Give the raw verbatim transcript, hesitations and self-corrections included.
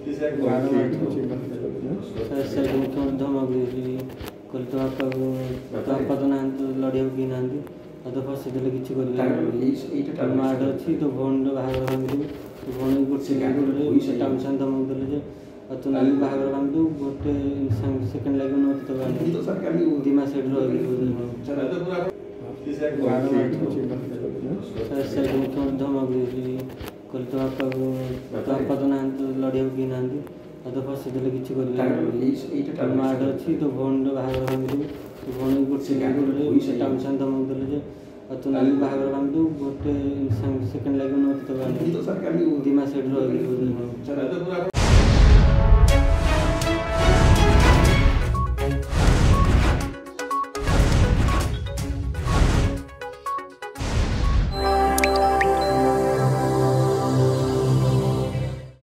एसआइट मुख्यमंत्री धमक देती कहले तो बापा को बापा तो ना लड़िया कि ना तो फसी देले किसी कर माड़ अच्छी तो भौणी बाहर भांगी भौणी गोटे टाउन साथ धमक देले तू ना बाहर भांगी गोटे सेकेंड लगे न तो दिमा साइड रही एसआइट मुख्यमंत्री धमक देती कहले तो बापा को बापा तो ना लड़िया कि ना तो फसी देले किसी कर माड़ अच्छी तो भौणी बाहर भांगी भौणी गोटे टाउन साथ धमक देले तू ना बाहर भांगी गोटे सेकेंड लगे न तो दिमा साइड रही